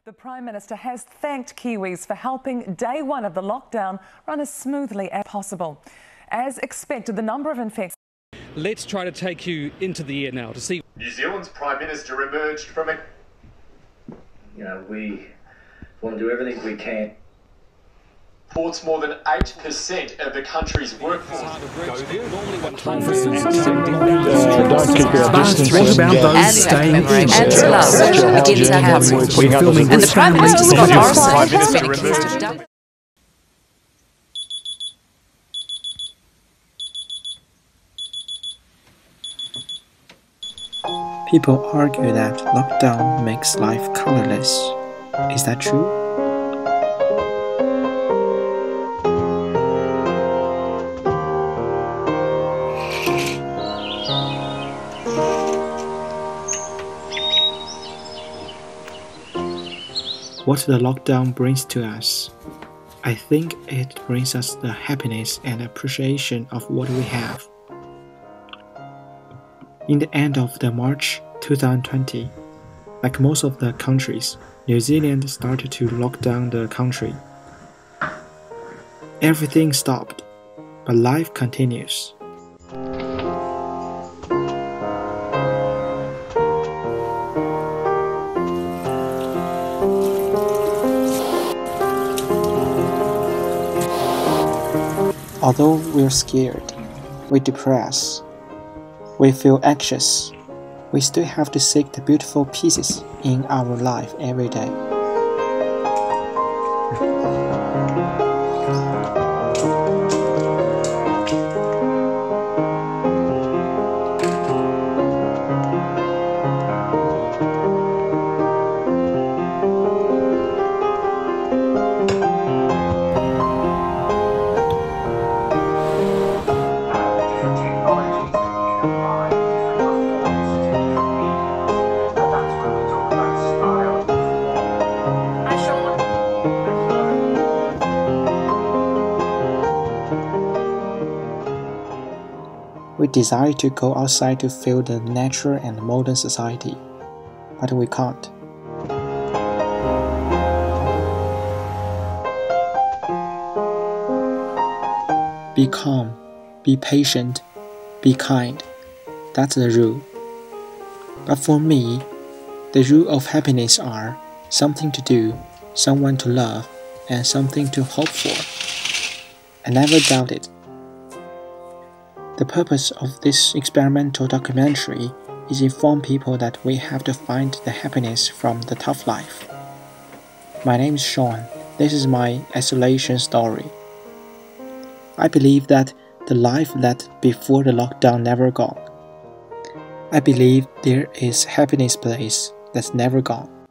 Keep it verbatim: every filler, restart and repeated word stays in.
The Prime Minister has thanked Kiwis for helping day one of the lockdown run as smoothly as possible. As expected, the number of infections... Let's try to take you into the year now to see... New Zealand's Prime Minister emerged from a... You know, we want to do everything we can. Reports more than eight percent of the country's workforce. Don't keep your distance. What about those staying in? Angela begins our coverage. We're filming And the Prime Minister Scott Morrison Prime has Minister been accused of dumping. People argue that lockdown makes life colorless. Is that true? What the lockdown brings to us? I think it brings us the happiness and appreciation of what we have. In the end of the March two thousand twenty, like most of the countries, New Zealand started to lock down the country. Everything stopped, but life continues. Although we're scared, we depress, we feel anxious, we still have to seek the beautiful pieces in our life every day. We desire to go outside to feel the natural and modern society, but we can't. Be calm, be patient, be kind. That's the rule. But for me, the rule of happiness are something to do, someone to love, and something to hope for. I never doubted. The purpose of this experimental documentary is to inform people that we have to find the happiness from the tough life. My name is Sean. This is my isolation story. I believe that the life that before the lockdown never gone. I believe there is happiness place that's never gone.